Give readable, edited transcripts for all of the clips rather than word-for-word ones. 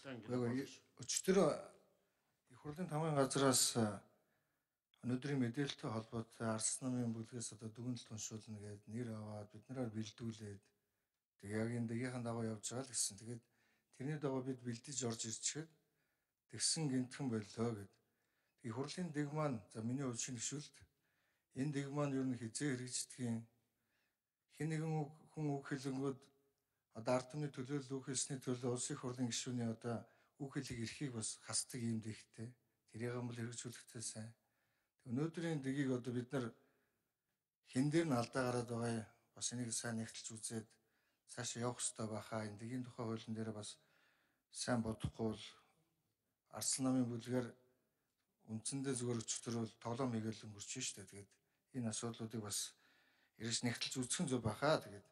Өчтөр их хурлын тамгын газраас өнөөдрийн мэдээлэлтэй холбоотой Арс намын бүлгээс дүгнэлт уншуулна гээд нэр аваад биднээр бэлдүүлээд тэг яг энэ дагийнхан дагуу явж байгаа л гэсэн. Тэгээд тэрний дагуу бид бэлдэж орж ирчихэд тэгсэн гинтхэн боллоо гэд. Тэг хурлын дэг маань за миний хувьд шингэшүүлт энэ дэг маань ер нь хизээ хэрэгждгийг хэн нэгэн хүн үг хэлэнгүүд ард түмний төлөөлөл үг хэлсний төлөө улсын их хурлын гишүүний үг хэлийг эрхийг бас хасдаг юм дэхтэй. Тэрийг бол хэрэгжүүлэхтэй сайн. Өнөөдрийн дэгийг бид нар хэн дээр нь алдаа гараад байгаа бас энийг сайн нэгтэлж үзээд цаашаа явах хэрэгтэй байхаа. Энэ дэгийн тухай хуулийн дээр бас сайн бодохгүй бол Арслан намын бүлгээр үндсэндээ зүгээр өчтөр бол тоглоом хийгээл өнгөрч шүү дээ. Тэгээд энэ асуудлуудыг бас ирж нэгтэлж үзэх нь зөв байхаа. Тэгээд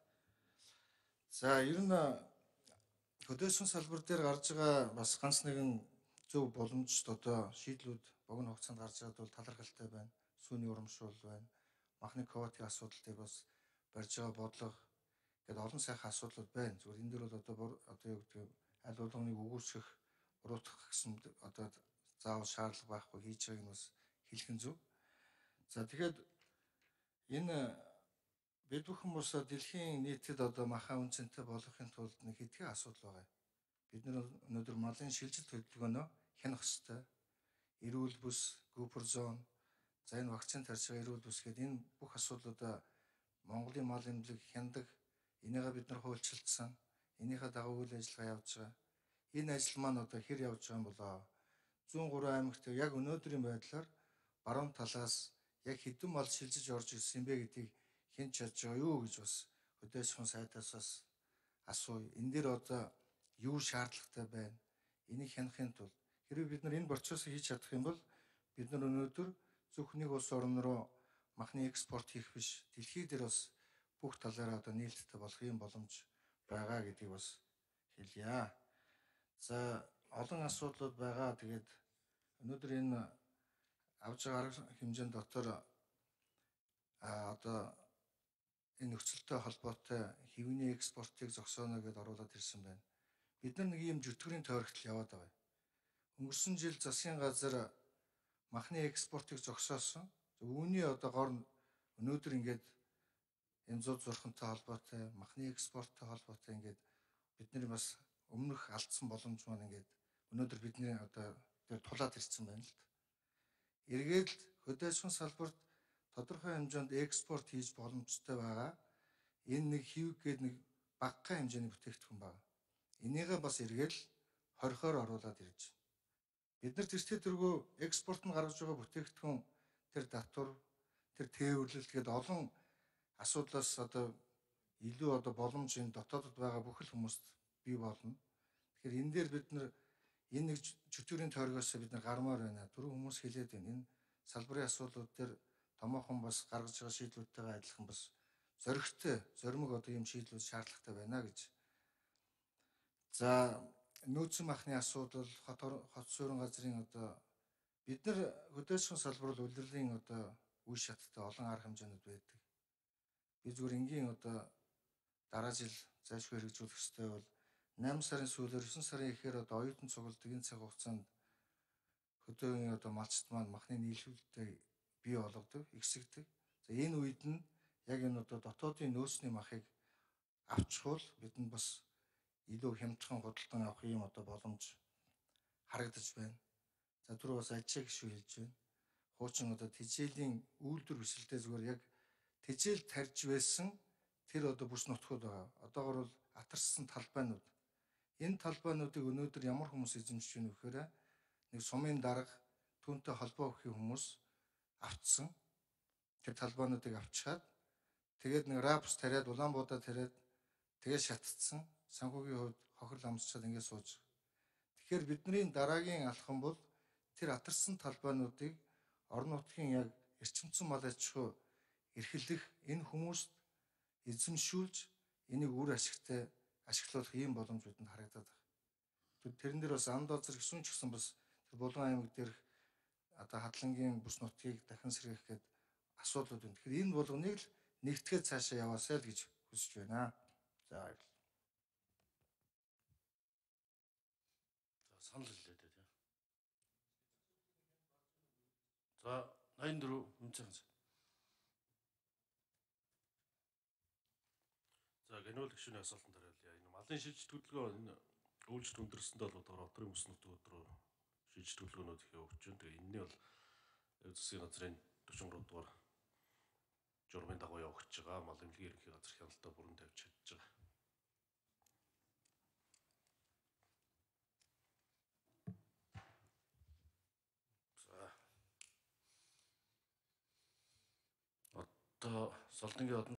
за ер нь хөдөөсөн салбар дээр гарч байгаа бас ганц нэгэн зөв боломжт шийдлүүд богино хугацаанд гарч байгаад бол талархалтай байна. Сүүний урамшуул байна. Махны квотын асуудал дээр бас барьж байгаа бодлого гэдэг олон сайхан асуудлууд байна. Зүгээр энэ дээр бол юу гэдэг аль болгоныг өгөөсгөх, буруутгах гэсэн заавал шаардлага байхгүй хийж байгааг нь бас хэлэх нь зөв. За тэгэхээр энэ бид бүхэн бас дэлхийн нийтэд махан үнцэнтэй болгохын тулд нэг хэдхэн асуудал байгаа. Бид өнөөдөр малын шилжилт хөдөлгөөнөө хянах ёстой. Эрүүл бүс, Cooper zone, за энэ вакцин тарьж байгаа эрүүл бүс гэдэг энэ бүх асуудлуудаа Монголын мал эмнэлэг хяндаг. Энийгээ бид нар хуульчилсан. Энийхээ дагуу үйл ажиллагаа явуулж байгаа. Энэ ажил маань хэр явж байгаа юм болоо? 103 аймагт яг өнөөдрийн байдлаар баруун талаас яг хэдэн мал шилжиж орж ирсэн бэ гэдгийг хэн чадж байгаа юу гэж бас хөдөөсхөн сайтаас бас асууя. Энэ дээр юу шаардлагатай байна? Энийг хянахын тулд хэрвээ бид нар энэ процессыг хийж чадах юм бол бид нар өнөөдөр зөвхөн нэг улс орн руу махны экспорт хийх биш, дэлхий дээр бас бүх талаараа нээлттэй болох юм боломж байгаа гэдгийг бас хэлье. За олон асуудлууд байгаа. Тэгээд өнөөдөр энэ авж байгаа арга хэмжээнд дотор энэ нөхцөлтэй холбоотой хэвний экспортыг зогсооно гэдээ оруулаад ирсэн байна. Бид нар нэг юм зүтгэрийн тойрогтол яваад байгаа. Өнгөрсөн жил засгийн газар махны экспортыг зогсоосон. Үүний гор нь өнөөдөр ингээд энэ зуд зурхантай холбоотой, махны экспорттой холбоотой ингээд бидний бас өмнөх алдсан боломж маань ингээд өнөөдөр бидний дээр тулаад ирсэн байна л да. Эргээд хөдөөсхөн салбарт тодорхой хэмжээнд экспорт хийж боломжтой байгаа. Энэ нэг хив гээд нэг багахан хэмжээний бүтээгдэхүүн байна. Энийгээ бас эргээд 20-оор оруулаад ирж байна. Бид нар тэртээ тэргүй экспорт нь гаргаж байгаа бүтээгдэхүүн тэр татвар, тэр тээвэрлэлт гээд олон асуудлаас илүү боломж энэ дотоодод байгаа бүх л хүмүүст бий болно. Тэгэхээр энэ дээр бид нар энэ нэг чөтгөрийн тойрогоос бид нар гармаар байна. Түрүү хүмүүс хэлээд байна. Энэ салбарын асуудлууд дээр томоохон бас гаргаж байгаа шийдлүүдтэйгээ адилхан бас зоригтой, зоримог ийм шийдлүүд шаардлагатай байна гэж. За нөөцийн махны асуудал, хот суурин газрын бид нар хөдөөсхөн салбар бол улирлын үе шаттай олон арга хэмжээнүүд байдаг. Би зүгээр энгийн дараа жил зайлшгүй хэрэгжүүлэх ёстой бол 8 сарын сүүлээр 9 сарын ихээр оюутан цугладаг энэ цаг хугацаанд хөдөөгийн малчт маань махны нийлүүлэлтээ бий болгодог, ихсэгдэг. За энэ үед нь яг энэ дотоодын нөөцний махыг авчхуул бидэнд бас илүү хямдхан худалдан авах юм боломж харагдаж байна. За түрүү бас ажиг шүү хэлж байна. Хуучин тэжээлийн үйлдвэр бишэлдээ зүгээр яг тэжээл тарьж байсан тэр бүс нутгууд байгаа. Одоогор бол атарсан талбайнууд. Энэ талбайнуудыг өнөөдөр ямар хүмүүс эзэмшиж байна вэ гэхээр нэг сумын дарга түүнтэй холбоо өгөх хүмүүс авцсан. Тэр талбайнуудыг авчаад тэгээд нэг рапс тариад Улаанбуудаа тариад тэгээд шатцсан. Санхүүгийн хувьд хохирол амсчаад ингэ сууж. Тэгэхээр бидний дараагийн алхам бол тэр атарсан талбайнуудыг орон нутгийн яг эрчимцэн мал аж ахуй эрхлэх энэ хүмүүст эзэмшүүлж энийг үр ашигтай ашиглуулах ийм боломж бидэнд харагдаад байна. Тэрэн дээр бас Андоозэр гişүн ч гэсэн бас тэр Булган аймаг дээр хадлангийн бүс нутгийг дахин сэргээх гээд асуудлууд байна. Тэгэхээр энэ болгоныг л нэгтгээд цаашаа яваасай л гэж хүсэж байна. За баярлалаа. санал хэллээ дээ тийм. За 84 үнцэн. За генеал гишүүний асуултанд хариулъя. Энэ малын шилжилт хөдөлгөөн энэ үйлчлэл өндөрсөндөө бол одоо отрын мөснөд өдрөө шилжилт хөдөлгөөнүүд их явагдаж байна. Тэгээ энэний бол засгийн газрын 43 дугаар журмын дагуу явагдаж байгаа. Мал эмнэлгийн ерөнхий газар хяналтаа бүрэн тавьж чадж байгаа. За одоо Солонгийн